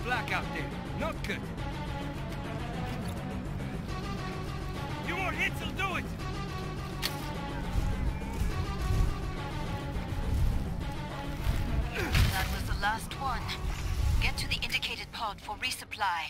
flak out there. Not good. Few more hits will do it! That was the last one. Get to the indicated pod for resupply.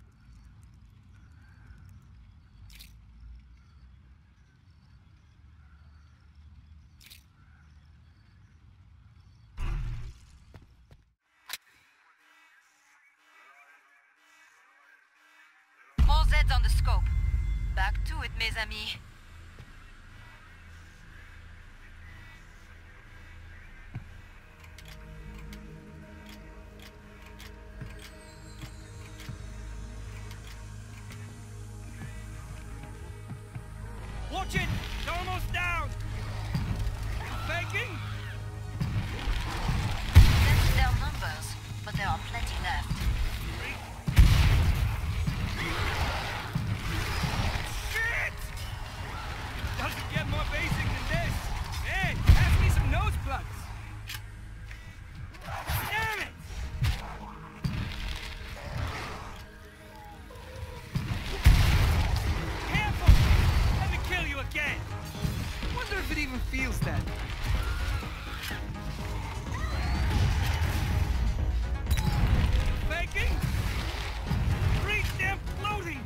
More Zeds on the scope. Back to it, mes amis. Watch it! It's almost down! Faking? That's their numbers, but there are plenty left. Shit! Doesn't get more basic than this. Hey, pass me some nose plugs. Damn it! Careful! Let me kill you again. Wonder if it even feels that. Faking? Freeze them floating!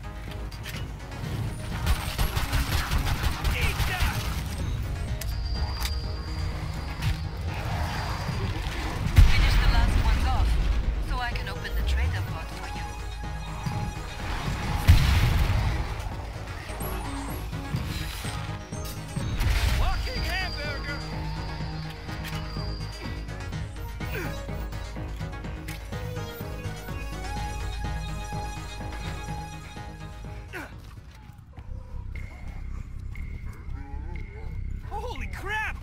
Eat that! Finish the last ones off, so I can open the trader pod for you. Walking hamburger! Holy crap!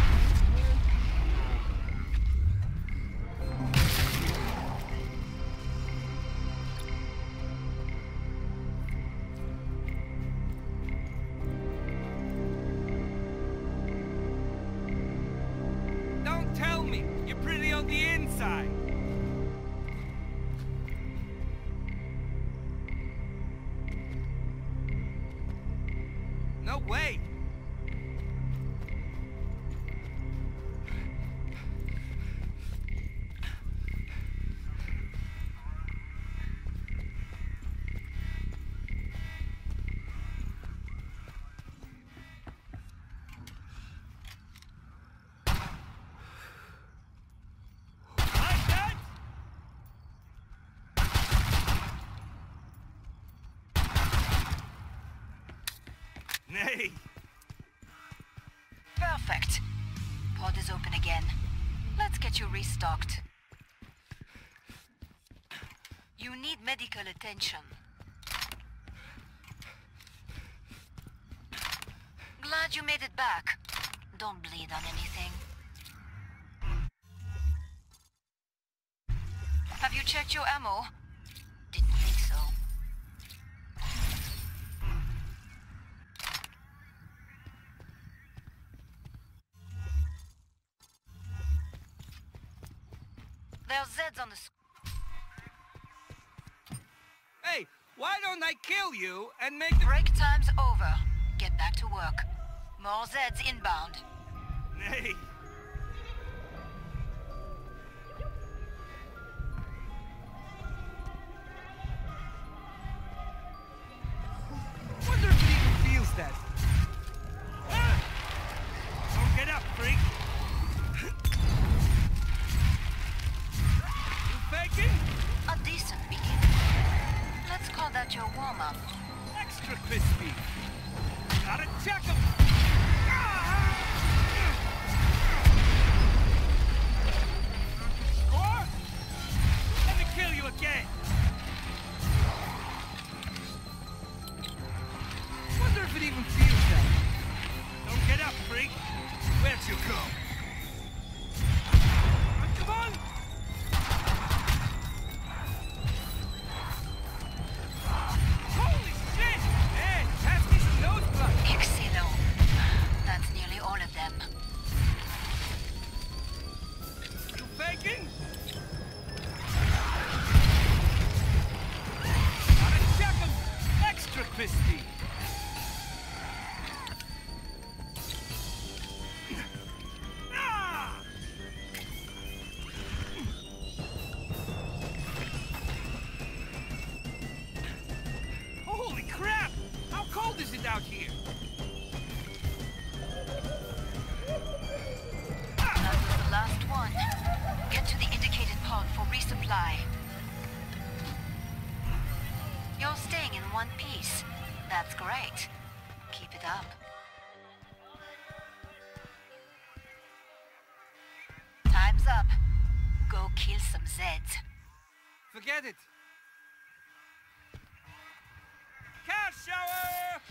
Don't tell me you're pretty on the inside. No way. Like that? Nay. Perfect. Pod is open again. Let's get you restocked. You need medical attention. Glad you made it back. Don't bleed on anything. Have you checked your ammo? Didn't think so. There's Zeds on the Hey, why don't I kill you and make the... break time's over. Get back to work. More Zeds inbound. Nay. Wonder if it even feels that. Ah! Don't get up, freak. You faking? A decent beginning. Let's call that your warm-up. Extra crispy. Gotta check 'em. Score? Let me kill you again. Wonder if it even feels that. Don't get up, freak. Where'd you go? Come on! Holy shit! Hey, pass me some nose blood. Excellent. out here. That was the last one. Get to the indicated pod for resupply. You're staying in one piece. That's great. Keep it up. Time's up. Go kill some Zeds. Forget it. Car shower!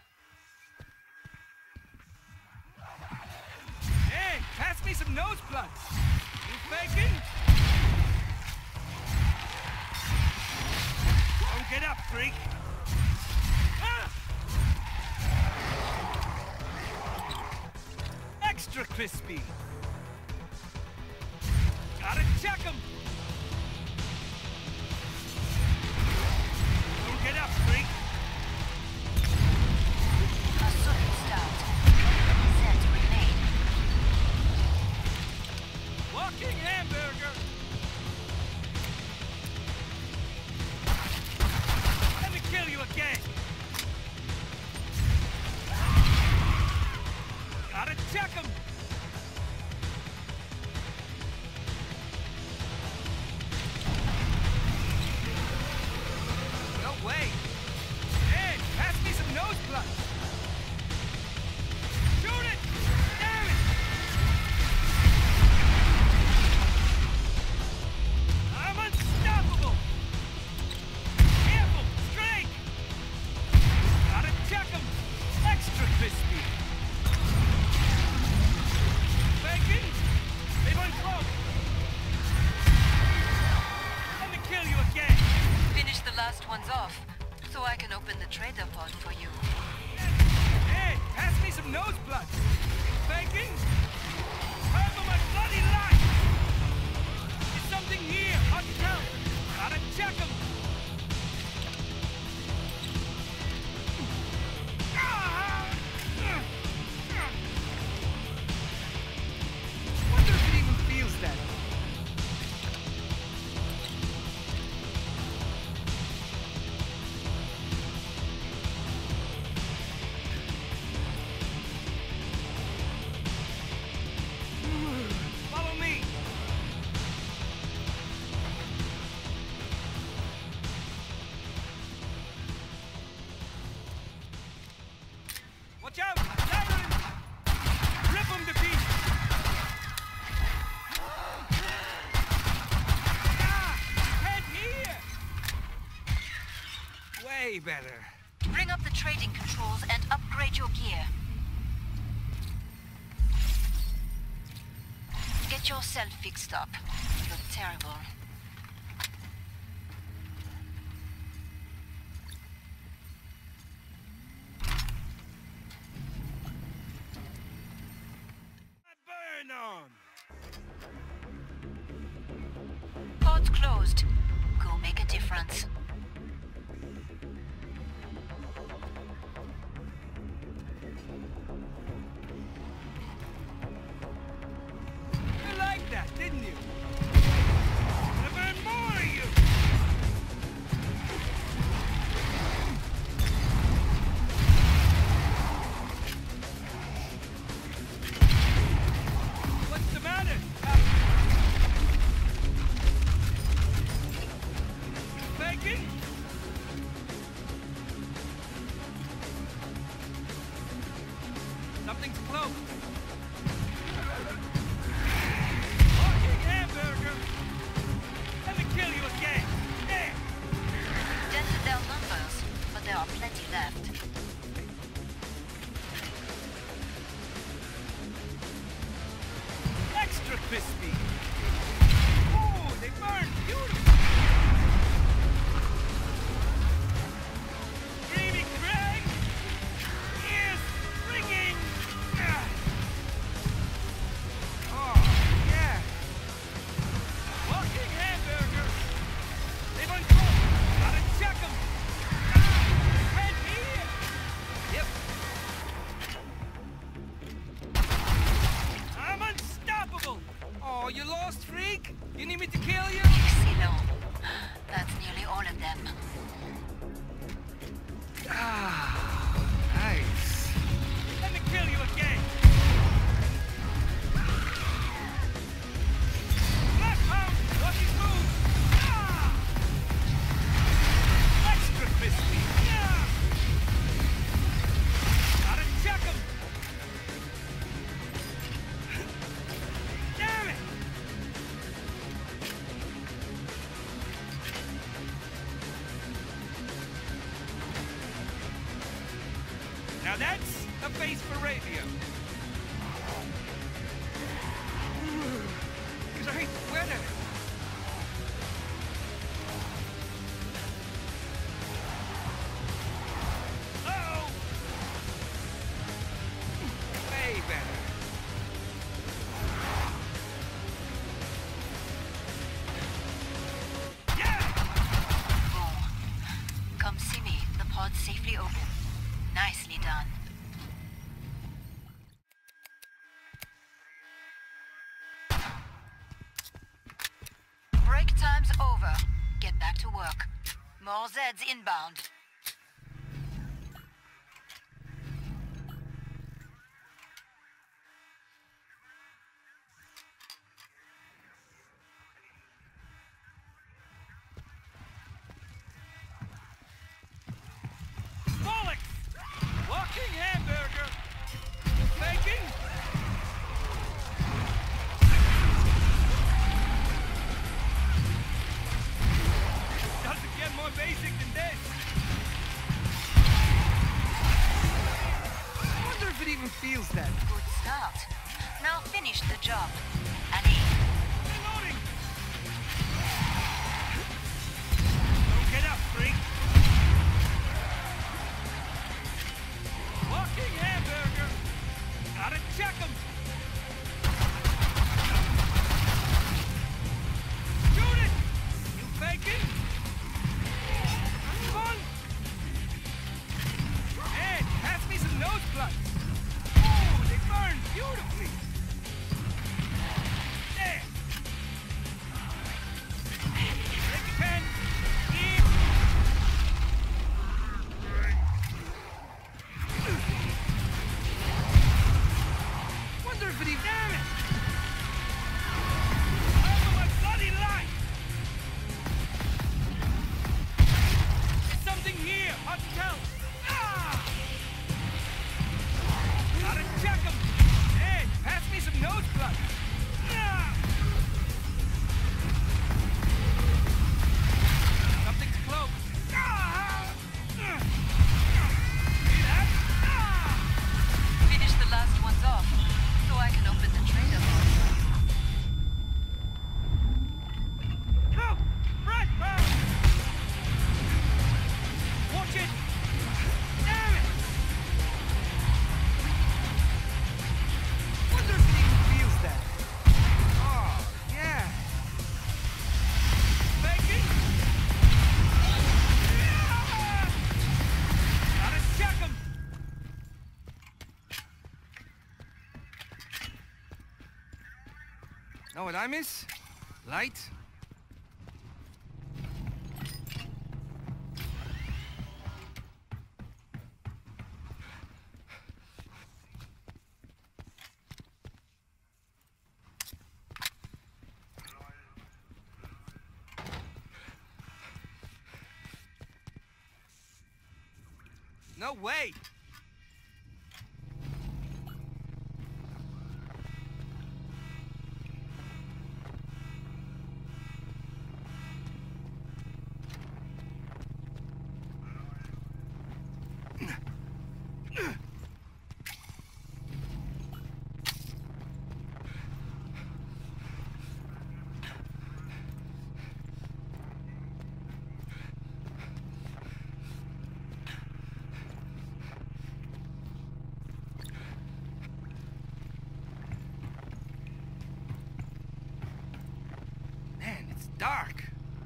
Hey, pass me some nose plugs. You faking? Don't get up, freak. Ah! Extra crispy. Gotta check 'em. Don't get up, freak. A sudden start. Zeds remain. Walking hamburger. Let me kill you again. Gotta check 'em. No way. Hey, pass me some nose plugs. Shoot it! Damn it! I'm unstoppable! Careful! Straight! Gotta check 'em! Extra crispy! Bacon? They went close! Let me kill you again! Finish the last ones off, so I can open the trader pod for you. Hey, pass me some nose plugs! Bacon? Time for my bloody life! There's something here, hot down! Gotta check 'em! Wonder if it even feels that. Follow me! Watch out! Siren! Rip 'em to pieces! Ah! Head here! Way better. Bring up the trading controls and upgrade your gear. Get yourself fixed up. You look terrible. Burn on! Pod's closed. Go make a difference. You liked that, didn't you? I burn more of you! What's the matter? Bacon? Something's close. Walking hamburger! Let me kill you again! There! Dented their numbers, but there are plenty left. Extra crispy! Oh, they burn beautiful! Creamy Craig! Ears ringing! Ah. Oh, yeah! Walking hamburger! They went close! Gotta check 'em! Ah, head here! Yep. I'm unstoppable! Oh, you lost, freak? You need me to kill you? Xilo. That's nearly all of them. Ah, nice. Now that's a face for radio. Great weather. Uh-oh. Way better. Come see me. The pod's safely open. Nicely done. Break time's over. Get back to work. More Zeds inbound. Walking hamburger! Bacon! Doesn't get more basic than this! I wonder if it even feels that. Good start. Now finish the job. And eat. Reloading! Don't get up, freak! Walking hamburger! Gotta check him! Shoot it! You faking? Fun! Ed, pass me some nose plugs! Oh, they burn beautifully! There! Take a pen! Wonder if it even... Damn it! Over my bloody life! There's something here! Hot to tell! Ah! Gotta check him! Ed, pass me some nose plugs! Ah! Something's close! Ah! See that? Ah! Finish the last ones off, so I can open the trader for you. No! Right, right! Watch it! Damn it! Wonder if it even feels that. Oh, yeah. Bacon? Yeah! Gotta check him! Know what I miss? Light? No way! Man, it's dark.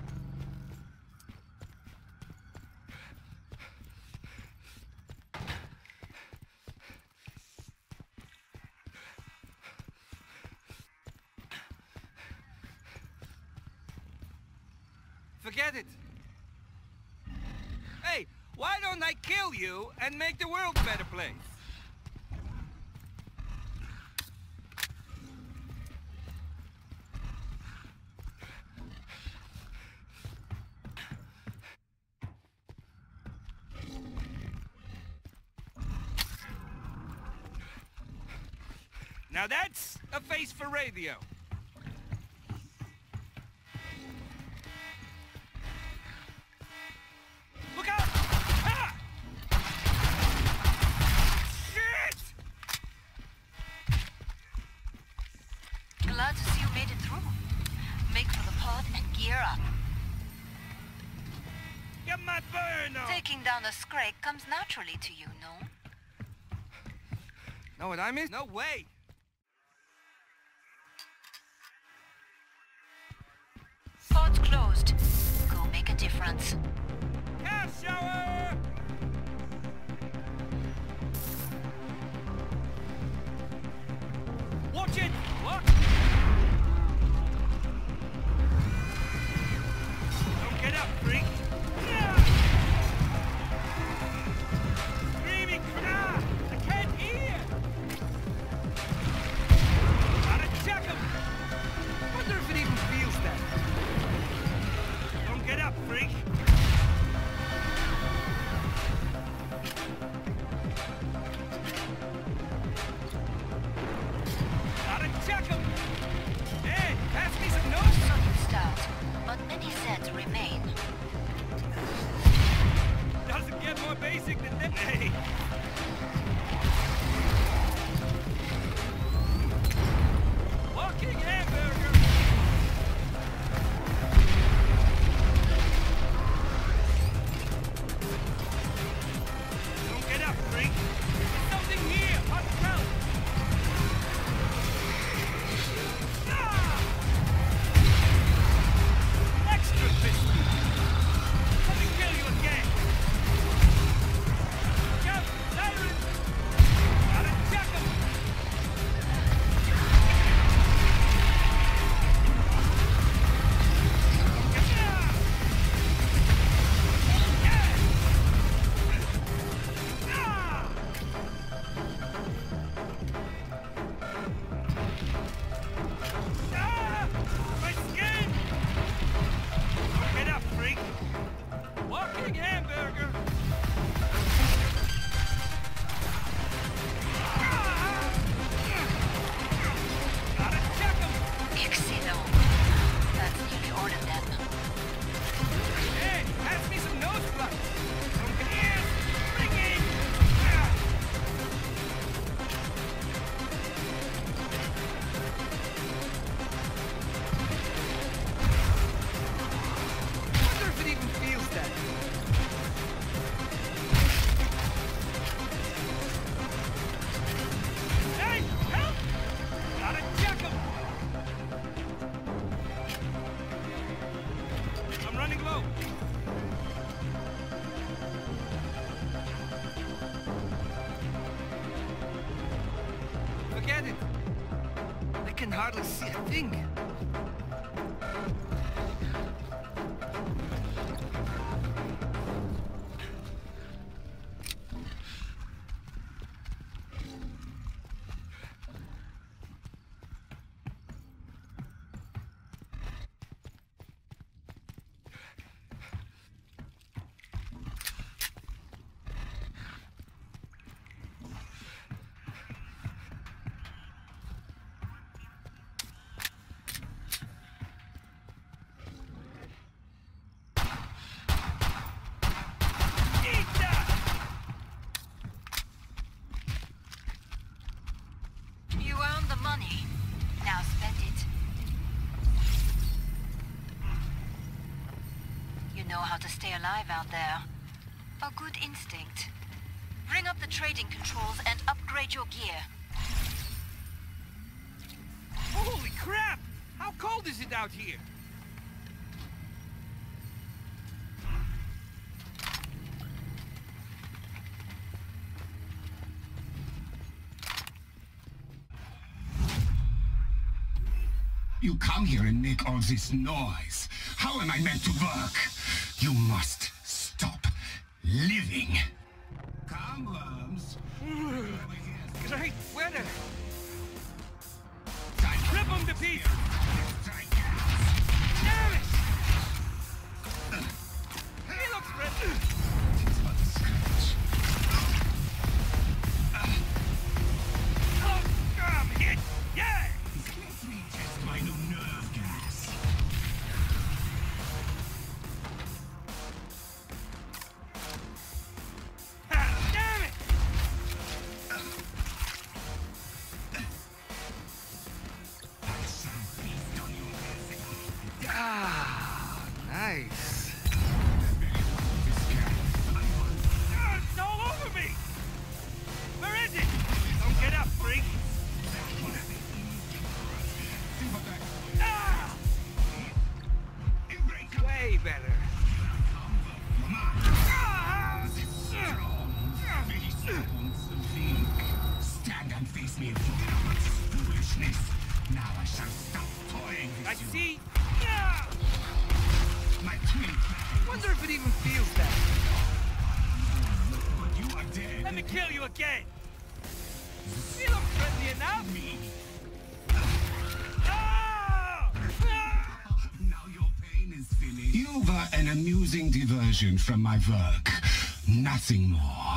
Forget it. Hey, why don't I kill you and make the world a better place? Now that's a face for radio. Look out! Ah! Inferno! Taking down a Scrake comes naturally to you, no? Know what I mean? No way! Port's closed. Go make a difference. Gas shower! Watch it! What? Don't get up, freak! Screaming! Ah! I can't hear! Gotta check him! Wonder if it even feels that. Don't get up, freak! Gotta check him! Hey, pass me some notes! So you start, but many Zeds remain. Doesn't get more basic than that. Hey! Walking hamburger! Don't get up, freak! There's something here! On the couch! Ah! Extra pistol! Let me kill you again! Jump! Siren! Gotta check him! My skin! Get up, freak! Walking hamburger! Gotta check him! Excedo. That's nearly all of them. Hey, pass me some nose blood! Don't get ears! Ringing! Wonder if it even feels that. Hey, help! Gotta check him! I'm running low. Forget it. I can hardly see a thing. Eat that! You earned the money. Now spend it. You know how to stay alive out there. A good instinct. Bring up the trading controls and upgrade your gear. Holy crap! How cold is it out here? You come here and make all this noise. How am I meant to work? You must stop living. Come, worms. Great weather! Time Rip them to pieces! Try gas. Damn it! He looks ready! It's but a scratch. Oh, I'm hit! Yeah! Let me test my new nerve gas. Ah, damn it! I shall kill you again! You look friendly enough! Ah! Ah! Now your pain is finished. You were an amusing diversion from my work. Nothing more.